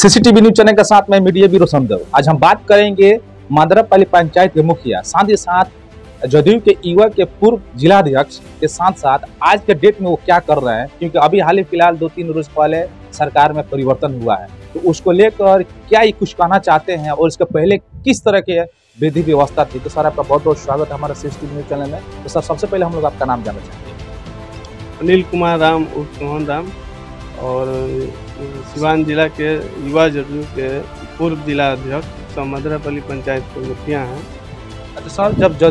CCTV news channel के साथ में मीडिया ब्यूरो समदेव। आज हम बात करेंगे मादरापल्ली पंचायत के मुखिया साथ ही साथ जदयू के युवा के पूर्व जिलाध्यक्ष के साथ साथ आज के डेट में वो क्या कर रहे हैं, क्योंकि अभी हाल ही फिलहाल 2-3 रोज पहले सरकार में परिवर्तन हुआ है, तो उसको लेकर क्या ये कुछ कहना चाहते हैं और इसके पहले किस तरह के विधि व्यवस्था थी। तो सर आपका बहुत बहुत स्वागत है हमारे सीसीटीवी न्यूज चैनल में। तो सर सबसे पहले हम लोग आपका नाम जानना चाहेंगे। अनिल कुमार राम उर्फ मोहन राम और सिवान जिला के युवा जदयू के पूर्व जिला अध्यक्ष मादरापल्ली पंचायत के मुखिया हैं। अच्छा सर,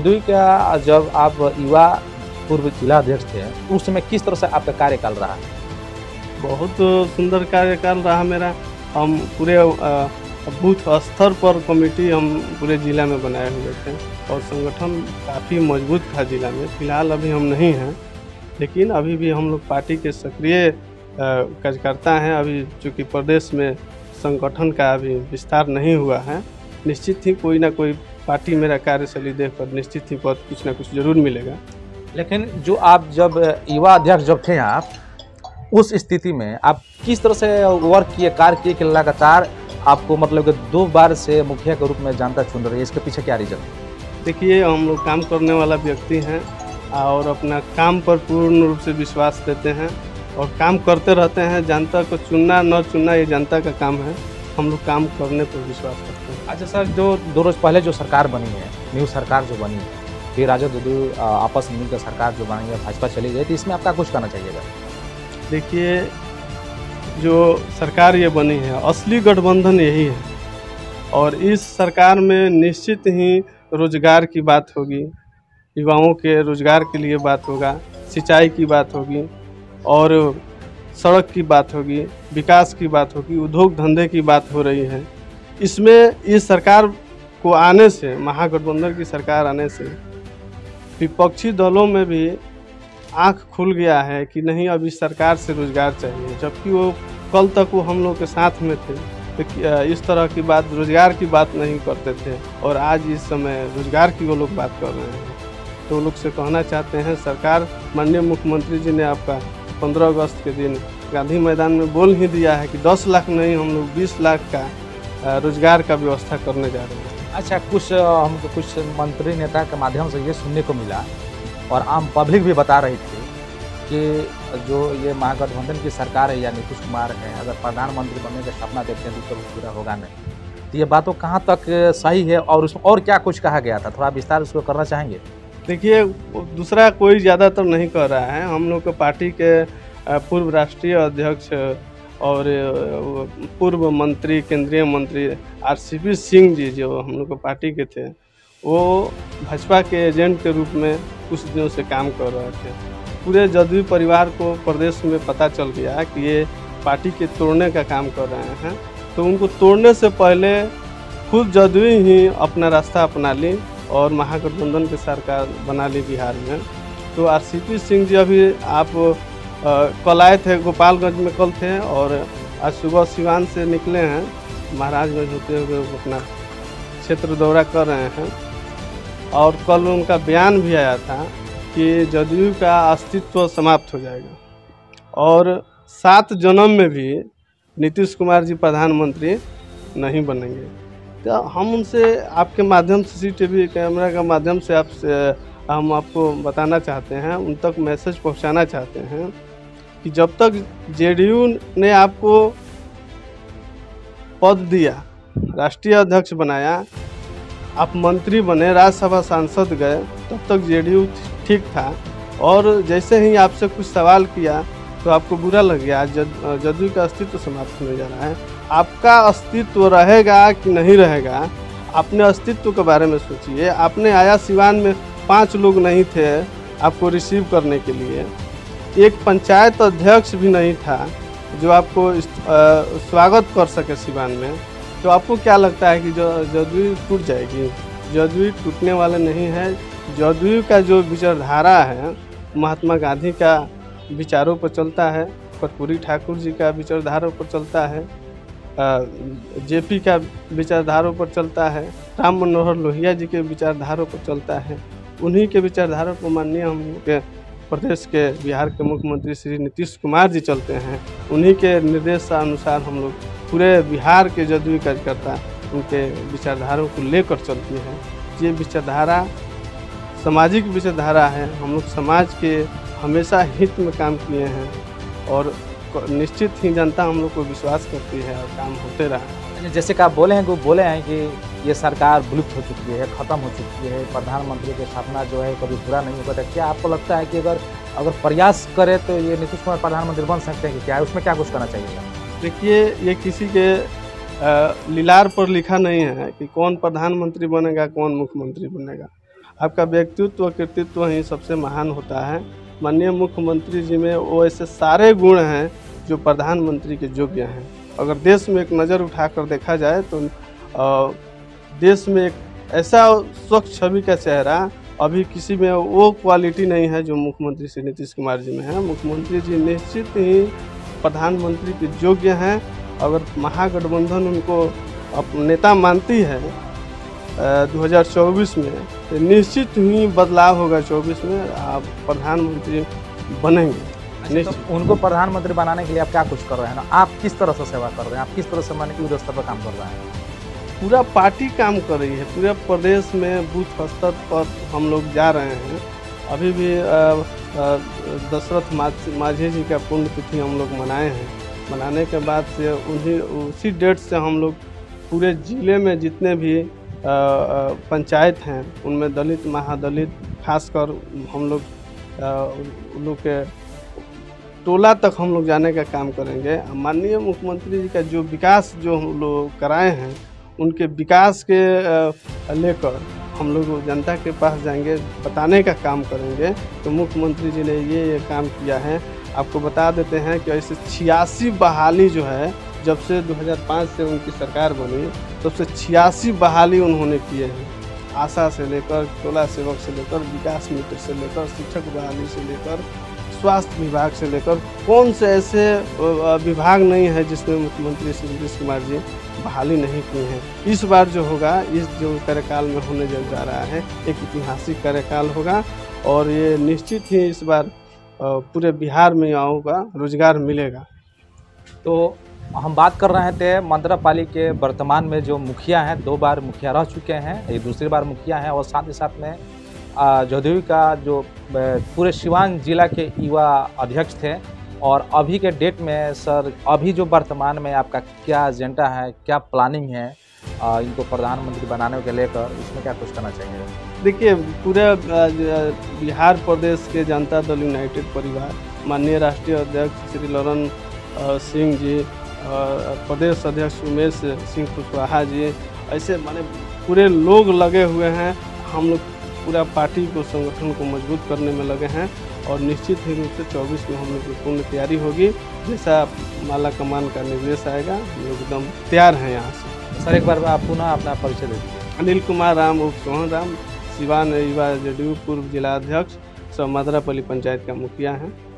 जब आप युवा पूर्व जिला अध्यक्ष थे उस समय किस तरह से आपका कार्यकाल रहा? बहुत सुंदर कार्यकाल रहा मेरा। हम पूरे बूथ स्तर पर कमेटी हम पूरे जिला में बनाए हुए थे और संगठन काफ़ी मजबूत था जिला में। फिलहाल अभी हम नहीं हैं, लेकिन अभी भी हम लोग पार्टी के सक्रिय कार्यकर्ता हैं। अभी चूँकि प्रदेश में संगठन का अभी विस्तार नहीं हुआ है, निश्चित ही कोई ना कोई पार्टी मेरा कार्यशैली देखकर निश्चित ही पद कुछ ना कुछ जरूर मिलेगा। लेकिन जो आप जब युवा अध्यक्ष जब थे आप, उस स्थिति में आप किस तरह से वर्क किए, कार्य किए कि लगातार आपको मतलब कि 2 बार से मुखिया के रूप में जनता चुन रही है? इसके पीछे क्या रीजन? देखिए, हम लोग काम करने वाला व्यक्ति हैं और अपना काम पर पूर्ण रूप से विश्वास देते हैं और काम करते रहते हैं। जनता को चुनना न चुनना ये जनता का काम है, हम लोग काम करने पर विश्वास करते हैं। अच्छा सर, जो 2 रोज पहले जो सरकार बनी है, न्यू सरकार जो बनी है, फिर राजद जदयू आपस में मिलकर सरकार जो बनी है, भाजपा चली गई, तो इसमें आपका कुछ कहना चाहिएगा? देखिए, जो सरकार ये बनी है असली गठबंधन यही है और इस सरकार में निश्चित ही रोजगार की बात होगी, युवाओं के रोजगार के लिए बात होगा, सिंचाई की बात होगी और सड़क की बात होगी, विकास की बात होगी, उद्योग धंधे की बात हो रही है। इसमें इस सरकार को आने से, महागठबंधन की सरकार आने से विपक्षी दलों में भी आंख खुल गया है कि नहीं, अब इस सरकार से रोजगार चाहिए, जबकि वो कल तक वो हम लोग के साथ में थे तो इस तरह की बात, रोजगार की बात नहीं करते थे और आज इस समय रोजगार की वो लोग बात कर रहे हैं। तो लोग से कहना चाहते हैं, सरकार, माननीय मुख्यमंत्री जी ने आपका 15 अगस्त के दिन गांधी मैदान में बोल ही दिया है कि 10 लाख नहीं, हम लोग 20 लाख का रोजगार का व्यवस्था करने जा रहे हैं। अच्छा, हमको कुछ मंत्री नेता के माध्यम से ये सुनने को मिला और आम पब्लिक भी बता रही थी कि जो ये महागठबंधन की सरकार है या नीतीश कुमार है, अगर प्रधानमंत्री बनने का सपना देखते हैं तो पूरा होगा नहीं। तो ये बातों कहाँ तक सही है और उसमें और क्या कुछ कहा गया था, थोड़ा विस्तार उसको करना चाहेंगे? देखिए, दूसरा कोई ज़्यादातर नहीं कर रहा है। हम लोग के पार्टी के पूर्व राष्ट्रीय अध्यक्ष और पूर्व मंत्री, केंद्रीय मंत्री RCP सिंह जी, जो हम लोग के पार्टी के थे, वो भाजपा के एजेंट के रूप में कुछ दिनों से काम कर रहे थे। पूरे जदयू परिवार को प्रदेश में पता चल गया कि ये पार्टी के तोड़ने का काम कर रहे हैं, तो उनको तोड़ने से पहले खुद जदयू ही अपना रास्ता अपना ली और महागठबंधन की सरकार बना ली बिहार में। तो RCP सिंह जी अभी आप कल आए थे, गोपालगंज में कल थे और आज सुबह सिवान से निकले हैं, महाराजगंज होते हुए अपना क्षेत्र दौरा कर रहे हैं और कल उनका बयान भी आया था कि जदयू का अस्तित्व समाप्त हो जाएगा और 7 जन्म में भी नीतीश कुमार जी प्रधानमंत्री नहीं बनेंगे। तो हम उनसे आपके माध्यम से, CCTV कैमरा के माध्यम से हम आपको बताना चाहते हैं, उन तक मैसेज पहुंचाना चाहते हैं कि जब तक JDU ने आपको पद दिया, राष्ट्रीय अध्यक्ष बनाया, आप मंत्री बने, राज्यसभा सांसद गए, तब तक JDU ठीक था और जैसे ही आपसे कुछ सवाल किया तो आपको बुरा लग गया। आज जदयू का अस्तित्व समाप्त होने जा रहा है। आपका अस्तित्व रहेगा कि नहीं रहेगा, अपने अस्तित्व के बारे में सोचिए। आपने आया, सिवान में 5 लोग नहीं थे आपको रिसीव करने के लिए, एक पंचायत अध्यक्ष भी नहीं था जो आपको स्वागत कर सके सिवान में। तो आपको क्या लगता है कि जदयू टूट जाएगी? जदयू टूटने वाले नहीं है। जदयू का जो विचारधारा है महात्मा गांधी का विचारों पर चलता है, कर्पूरी ठाकुर जी का विचारधारा पर चलता है, JP का विचारधारों पर चलता है, राम मनोहर लोहिया जी के विचारधारों पर चलता है। उन्हीं के विचारधारा पर माननीय हम के प्रदेश के, बिहार के मुख्यमंत्री श्री नीतीश कुमार जी चलते हैं। उन्हीं के निर्देश अनुसार हम लोग पूरे बिहार के जदयू कार्यकर्ता उनके विचारधाराओं को लेकर चलती है। ये विचारधारा सामाजिक विचारधारा है। हम लोग समाज के हमेशा हित में काम किए हैं और निश्चित ही जनता हम लोग को विश्वास करती है और काम होते रहा। जैसे कि आप बोले हैं कि ये सरकार विलुप्त हो चुकी है, ख़त्म हो चुकी है, प्रधानमंत्री की स्थापना जो है कभी पूरा नहीं होगा। तो क्या आपको लगता है कि अगर प्रयास करे तो ये नीतीश कुमार प्रधानमंत्री बन सकते हैं कि क्या उसमें क्या कुछ करना चाहिए? देखिए, ये किसी के लीलार पर लिखा नहीं है कि कौन प्रधानमंत्री बनेगा, कौन मुख्यमंत्री बनेगा। आपका व्यक्तित्व कृतित्व ही सबसे महान होता है। माननीय मुख्यमंत्री जी में वो ऐसे सारे गुण हैं जो प्रधानमंत्री के योग्य हैं। अगर देश में एक नज़र उठाकर देखा जाए तो देश में एक ऐसा स्वच्छ छवि का चेहरा अभी किसी में वो क्वालिटी नहीं है जो मुख्यमंत्री श्री नीतीश कुमार जी में है। मुख्यमंत्री जी निश्चित ही प्रधानमंत्री के योग्य हैं। अगर महागठबंधन उनको नेता मानती है 2024 में, तो निश्चित ही बदलाव होगा। 24 में आप प्रधानमंत्री बनेंगे। तो उनको प्रधानमंत्री बनाने के लिए आप क्या कुछ कर रहे हैं ना? आप किस तरह से सेवा कर रहे हैं? आप किस तरह से माने कि स्तर पर काम कर रहे हैं? पूरा पार्टी काम कर रही है। पूरे प्रदेश में बूथ स्तर पर हम लोग जा रहे हैं। अभी भी दशरथ मांझी जी का पुण्यतिथि हम लोग मनाए हैं। मनाने के बाद से उसी डेट से हम लोग पूरे ज़िले में जितने भी पंचायत हैं उनमें दलित महादलित खासकर हम लोग के टोला तक हम लोग जाने का काम करेंगे। माननीय मुख्यमंत्री जी का जो विकास जो हम लोग कराए हैं उनके विकास के लेकर हम लोग जनता के पास जाएंगे, बताने का काम करेंगे। तो मुख्यमंत्री जी ने ये काम किया है। आपको बता देते हैं कि ऐसे 86 बहाली जो है, जब से 2005 से उनकी सरकार बनी तब से 86 बहाली उन्होंने किए हैं। आशा से लेकर टोला सेवक से लेकर विकास मित्र से लेकर शिक्षक बहाली से लेकर स्वास्थ्य विभाग से लेकर कौन से ऐसे विभाग नहीं है जिसमें मुख्यमंत्री श्री नीतीश कुमार जी बहाली नहीं की हैं। इस बार जो होगा, इस जो कार्यकाल में होने जा रहा है, एक ऐतिहासिक कार्यकाल होगा और ये निश्चित ही इस बार पूरे बिहार में युवाओं का रोजगार मिलेगा। तो हम बात कर रहे थे मंत्रापाली के वर्तमान में जो मुखिया हैं, 2 बार मुखिया रह चुके हैं, ये दूसरी बार मुखिया हैं और साथ ही साथ में जदयू का जो पूरे सिवान जिला के युवा अध्यक्ष थे। और अभी के डेट में सर, अभी जो वर्तमान में आपका क्या एजेंडा है, क्या प्लानिंग है इनको प्रधानमंत्री बनाने के लेकर, इसमें क्या कुछ करना चाहिए? देखिए, पूरे बिहार प्रदेश के जनता दल यूनाइटेड परिवार, माननीय राष्ट्रीय अध्यक्ष श्री ललन सिंह जी, प्रदेश अध्यक्ष उमेश सिंह कुशवाहा जी, ऐसे माने पूरे लोग लगे हुए हैं। हम लोग पूरा पार्टी को, संगठन को मजबूत करने में लगे हैं और निश्चित ही रूप से 24 में हम लोग की पूर्ण तैयारी होगी। जैसा माला कमान का निर्देश आएगा, हम लोग एकदम तैयार हैं यहाँ से। सर, एक बार आप पुनः अपना परिचय दे दीजिए। अनिल कुमार राम उर्फ सोहन राम, सिवान युवा जदयू पूर्व जिला अध्यक्ष, सब मंत्रापाली पंचायत का मुखिया हैं।